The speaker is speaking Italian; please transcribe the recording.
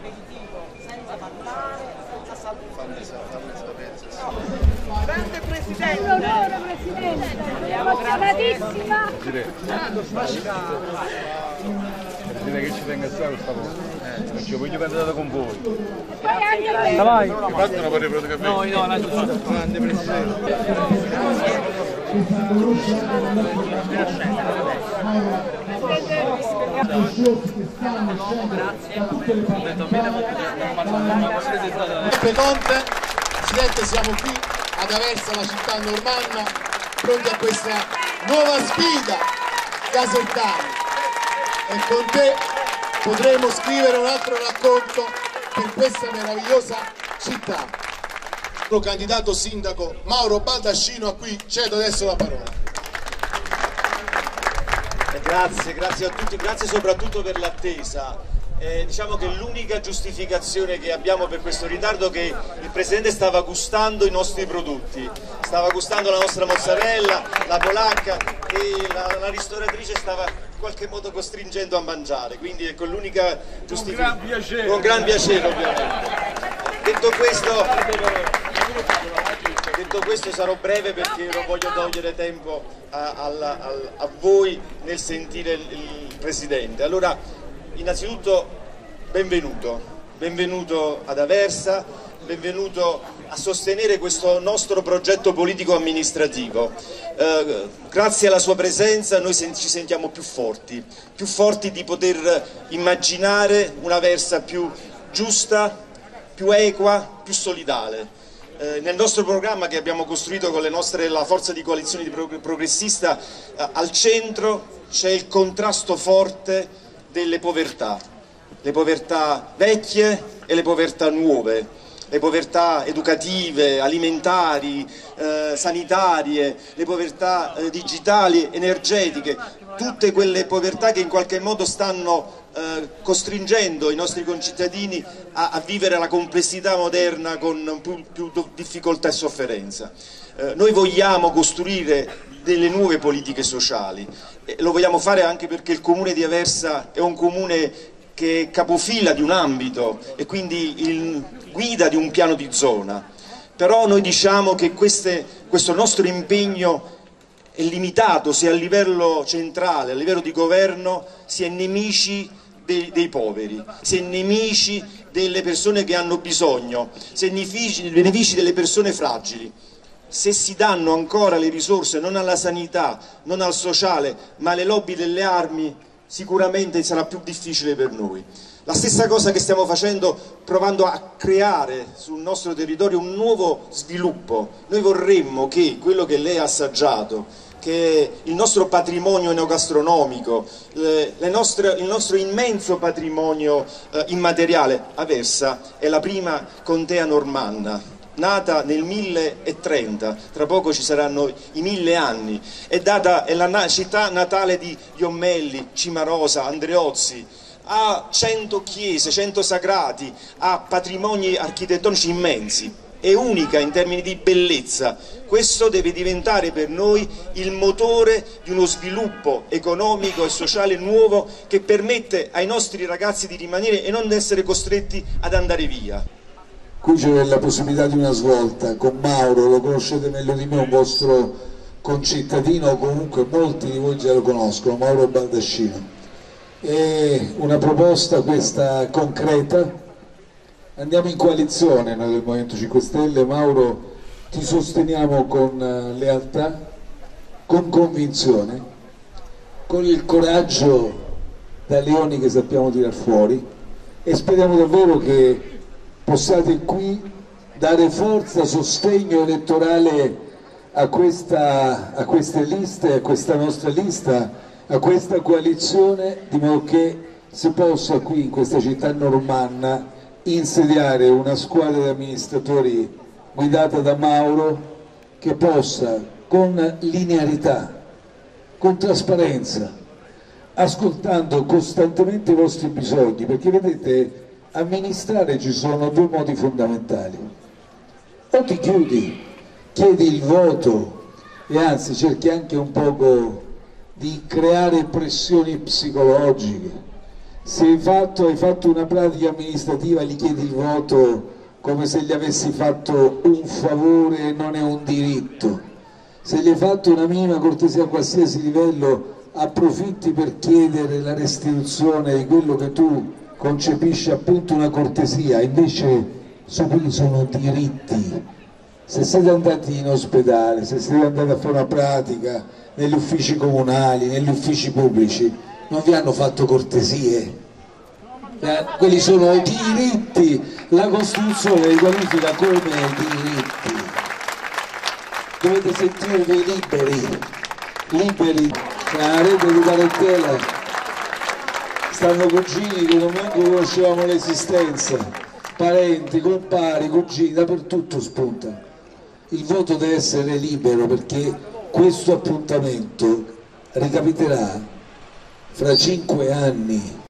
aperitivo senza parlare, senza salutare. Grande Presidente! Un onore, Presidente! Emozionatissima! Dire che ci tenga a stare questa cosa. Non ci voglio parlare con voi. E poi anche lei! Vai! Mi partono per le fotografie? No, lascio. Grande Presidente! Conte, Presidente, siamo qui ad Aversa, la città normanna, pronti a questa nuova sfida casertana, e con te potremo scrivere un altro racconto per questa meravigliosa città. Il candidato sindaco Mauro Baldascino, a cui cedo adesso la parola. Grazie a tutti, grazie soprattutto per l'attesa. Diciamo che l'unica giustificazione che abbiamo per questo ritardo è che il Presidente stava gustando i nostri prodotti, stava gustando la nostra mozzarella, la polacca, e la ristoratrice stava in qualche modo costringendo a mangiare, quindi ecco l'unica giustificazione. Con gran piacere ovviamente. Detto questo sarò breve perché non voglio togliere tempo a voi nel sentire il Presidente. Allora, innanzitutto benvenuto ad Aversa, benvenuto a sostenere questo nostro progetto politico amministrativo. Grazie alla sua presenza noi ci sentiamo più forti di poter immaginare una Aversa più giusta, più equa, più solidale. Nel nostro programma che abbiamo costruito con la forza di coalizione progressista, al centro c'è il contrasto forte delle povertà, le povertà vecchie e le povertà nuove, le povertà educative, alimentari, sanitarie, le povertà digitali, energetiche, tutte quelle povertà che in qualche modo stanno costringendo i nostri concittadini a vivere la complessità moderna con più difficoltà e sofferenza. Noi vogliamo costruire delle nuove politiche sociali, e lo vogliamo fare anche perché il comune di Aversa è un comune che è capofila di un ambito e quindi guida di un piano di zona, però noi diciamo che questo nostro impegno è limitato se a livello centrale, a livello di governo, si è nemici dei poveri, si è nemici delle persone che hanno bisogno, si è nemici delle persone fragili. Se si danno ancora le risorse non alla sanità, non al sociale, ma alle lobby delle armi, sicuramente sarà più difficile per noi. La stessa cosa che stiamo facendo, provando a creare sul nostro territorio un nuovo sviluppo. Noi vorremmo che quello che lei ha assaggiato, che è il nostro patrimonio enogastronomico, il nostro immenso patrimonio immateriale. Aversa è la prima contea normanna, nata nel 1030, tra poco ci saranno i 1000 anni, è la città natale di Iommelli, Cimarosa, Andreozzi, ha 100 chiese, 100 sagrati, ha patrimoni architettonici immensi, è unica in termini di bellezza. Questo deve diventare per noi il motore di uno sviluppo economico e sociale nuovo che permette ai nostri ragazzi di rimanere e non essere costretti ad andare via. Qui c'è la possibilità di una svolta con Mauro, lo conoscete meglio di me, un vostro concittadino, o comunque molti di voi già lo conoscono, Mauro Baldascino. È una proposta questa concreta, andiamo in coalizione noi del Movimento 5 Stelle, Mauro, ti sosteniamo con lealtà, con convinzione, con il coraggio da leoni che sappiamo tirar fuori, e speriamo davvero che possiate qui dare forza, sostegno elettorale a queste liste, a questa nostra lista, a questa coalizione, di modo che si possa qui in questa città normanna insediare una squadra di amministratori guidata da Mauro, che possa con linearità, con trasparenza, ascoltando costantemente i vostri bisogni, perché vedete, amministrare ci sono due modi fondamentali: o ti chiudi, chiedi il voto e anzi cerchi anche un poco di creare pressioni psicologiche, Se hai fatto una pratica amministrativa, gli chiedi il voto come se gli avessi fatto un favore e non è un diritto. Se gli hai fatto una minima cortesia a qualsiasi livello, approfitti per chiedere la restituzione di quello che tu concepisci appunto una cortesia, invece quelli sono diritti. Se siete andati in ospedale, se siete andati a fare una pratica negli uffici comunali, negli uffici pubblici, non vi hanno fatto cortesie, quelli sono diritti, la Costituzione li qualifica come diritti, dovete sentirvi liberi, nella rete di parentela stanno cugini che non manco conoscevamo l'esistenza, parenti, compari, cugini, dappertutto spunta. Il voto deve essere libero, perché questo appuntamento ricapiterà fra 5 anni.